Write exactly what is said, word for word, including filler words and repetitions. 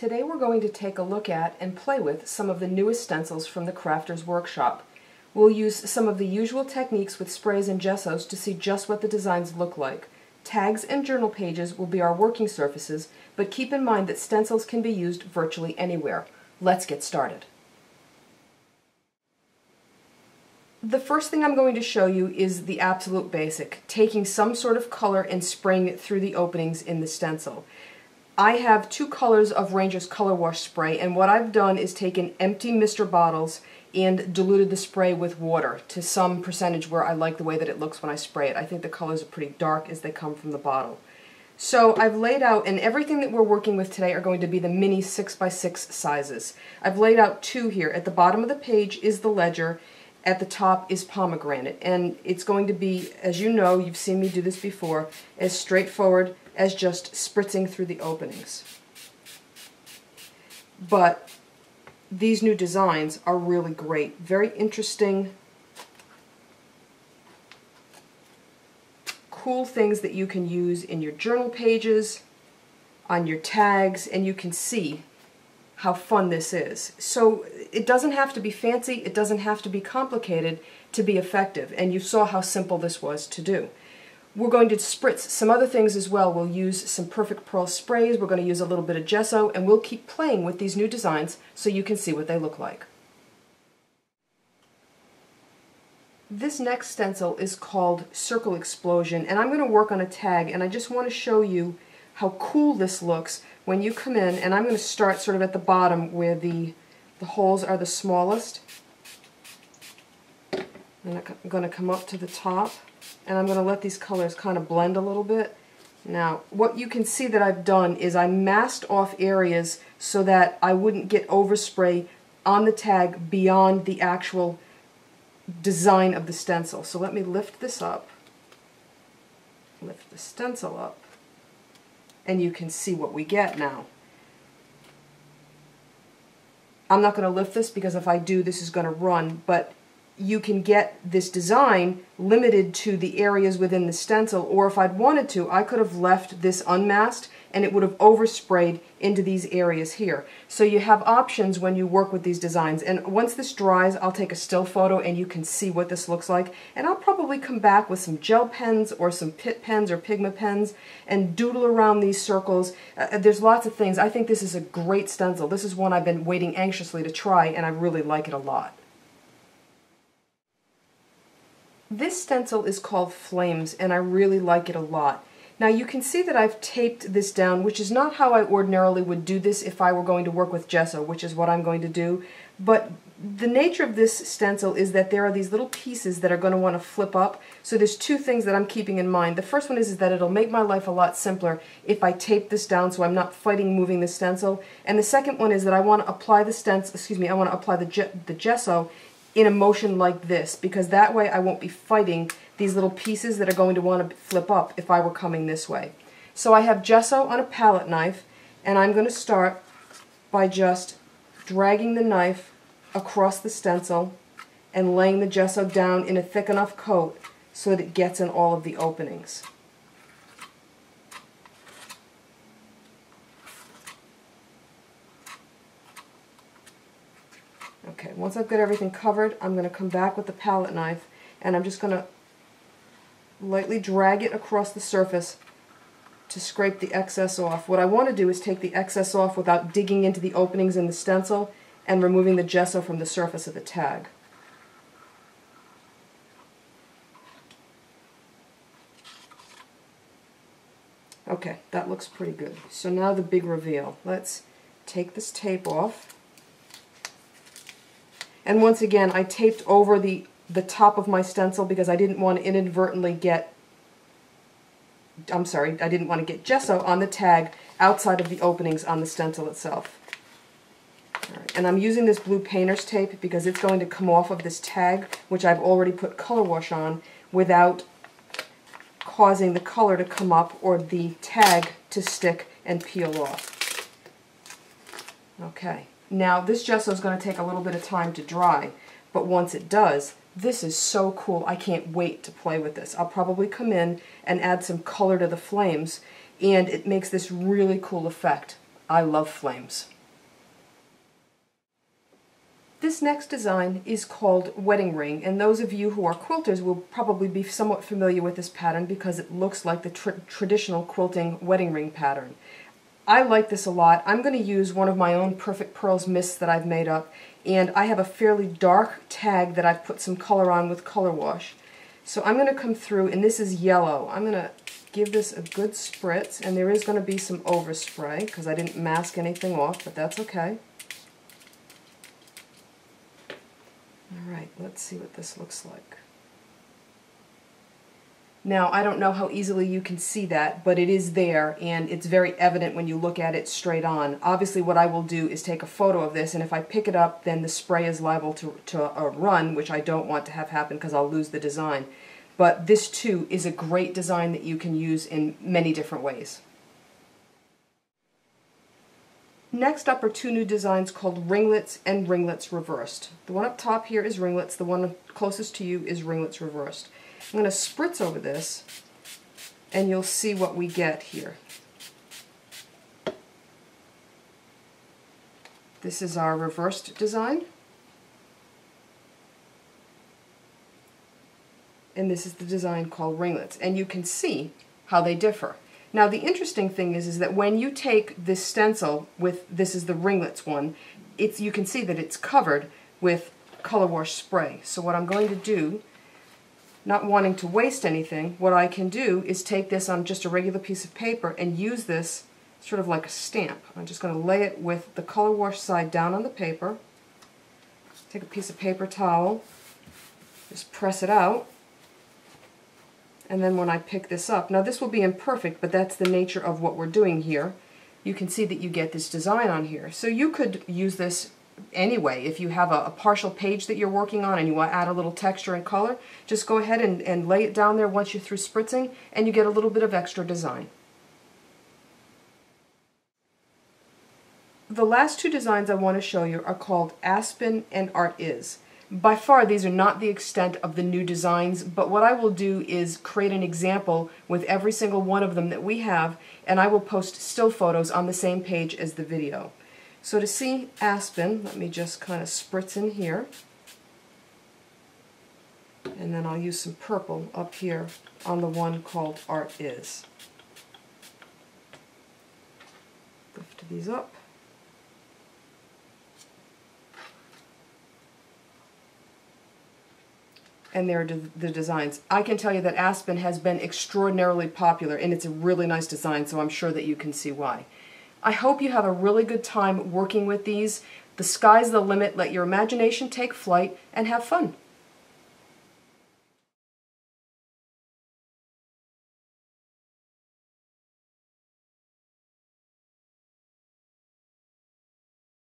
Today we're going to take a look at and play with some of the newest stencils from the Crafter's Workshop. We'll use some of the usual techniques with sprays and gessos to see just what the designs look like. Tags and journal pages will be our working surfaces, but keep in mind that stencils can be used virtually anywhere. Let's get started. The first thing I'm going to show you is the absolute basic, taking some sort of color and spraying it through the openings in the stencil. I have two colors of Ranger's Color Wash spray, and what I've done is taken empty mister bottles and diluted the spray with water to some percentage where I like the way that it looks when I spray it. I think the colors are pretty dark as they come from the bottle. So I've laid out, and everything that we're working with today are going to be the mini six by six sizes. I've laid out two here. At the bottom of the page is the ledger. At the top is pomegranate, and it's going to be, as you know, you've seen me do this before, as straightforward as just spritzing through the openings. But these new designs are really great. Very interesting, cool things that you can use in your journal pages, on your tags, and you can see how fun this is. So it doesn't have to be fancy, it doesn't have to be complicated to be effective, and you saw how simple this was to do. We're going to spritz some other things as well. We'll use some Perfect Pearl sprays, we're going to use a little bit of gesso, and we'll keep playing with these new designs so you can see what they look like. This next stencil is called Circle Explosion, and I'm going to work on a tag, and I just want to show you how cool this looks when you come in, and I'm going to start sort of at the bottom where the, the holes are the smallest. And I'm going to come up to the top, and I'm going to let these colors kind of blend a little bit. Now, what you can see that I've done is I masked off areas so that I wouldn't get overspray on the tag beyond the actual design of the stencil. So let me lift this up, lift the stencil up, and you can see what we get now. I'm not going to lift this because if I do, this is going to run, but you can get this design limited to the areas within the stencil, or if I'd wanted to, I could have left this unmasked and it would have oversprayed into these areas here. So you have options when you work with these designs, and once this dries, I'll take a still photo and you can see what this looks like, and I'll probably come back with some gel pens or some Pitt pens or Pigma pens and doodle around these circles. Uh, there's lots of things. I think this is a great stencil. This is one I've been waiting anxiously to try, and I really like it a lot. This stencil is called Flames, and I really like it a lot. Now you can see that I've taped this down, which is not how I ordinarily would do this if I were going to work with gesso, which is what I'm going to do. But the nature of this stencil is that there are these little pieces that are going to want to flip up. So there's two things that I'm keeping in mind. The first one is, is that it'll make my life a lot simpler if I tape this down so I'm not fighting moving the stencil. And the second one is that I want to apply the stencil, excuse me, I want to apply the, ge the gesso in a motion like this, because that way I won't be fighting these little pieces that are going to want to flip up if I were coming this way. So I have gesso on a palette knife, and I'm going to start by just dragging the knife across the stencil and laying the gesso down in a thick enough coat so that it gets in all of the openings. Okay, once I've got everything covered, I'm going to come back with the palette knife, and I'm just going to lightly drag it across the surface to scrape the excess off. What I want to do is take the excess off without digging into the openings in the stencil and removing the gesso from the surface of the tag. Okay, that looks pretty good. So now the big reveal. Let's take this tape off. And once again, I taped over the, the top of my stencil because I didn't want to inadvertently get, I'm sorry, I didn't want to get gesso on the tag outside of the openings on the stencil itself. All right, and I'm using this blue painter's tape because it's going to come off of this tag, which I've already put color wash on, without causing the color to come up or the tag to stick and peel off. Okay. Now this gesso is going to take a little bit of time to dry, but once it does, this is so cool. I can't wait to play with this. I'll probably come in and add some color to the flames, and it makes this really cool effect. I love flames. This next design is called Wedding Ring, and those of you who are quilters will probably be somewhat familiar with this pattern because it looks like the tr traditional quilting wedding ring pattern. I like this a lot. I'm going to use one of my own Perfect Pearls mists that I've made up, and I have a fairly dark tag that I've put some color on with color wash. So I'm going to come through, and this is yellow. I'm going to give this a good spritz, and there is going to be some overspray because I didn't mask anything off, but that's okay. Alright, let's see what this looks like. Now, I don't know how easily you can see that, but it is there, and it's very evident when you look at it straight on. Obviously, what I will do is take a photo of this, and if I pick it up, then the spray is liable to, to uh, run, which I don't want to have happen because I'll lose the design. But this, too, is a great design that you can use in many different ways. Next up are two new designs called Ringlets and Ringlets Reversed. The one up top here is ringlets, the one closest to you is ringlets reversed. I'm going to spritz over this and you'll see what we get here. This is our reversed design. And this is the design called Ringlets. And you can see how they differ. Now the interesting thing is, is that when you take this stencil with, this is the ringlets one, it's, you can see that it's covered with color wash spray. So what I'm going to do, not wanting to waste anything, what I can do is take this on just a regular piece of paper and use this sort of like a stamp. I'm just going to lay it with the color wash side down on the paper, take a piece of paper towel, just press it out. And then when I pick this up, now this will be imperfect, but that's the nature of what we're doing here. You can see that you get this design on here. So you could use this anyway. If you have a, a partial page that you're working on and you want to add a little texture and color, just go ahead and, and lay it down there once you're through spritzing, and you get a little bit of extra design. The last two designs I want to show you are called Aspen and Art Is. By far, these are not the extent of the new designs, but what I will do is create an example with every single one of them that we have, and I will post still photos on the same page as the video. So to see Aspen, let me just kind of spritz in here, and then I'll use some purple up here on the one called Art Is. Lift these up. And there are the designs. I can tell you that Aspen has been extraordinarily popular, and it's a really nice design, so I'm sure that you can see why. I hope you have a really good time working with these. The sky's the limit. Let your imagination take flight and have fun.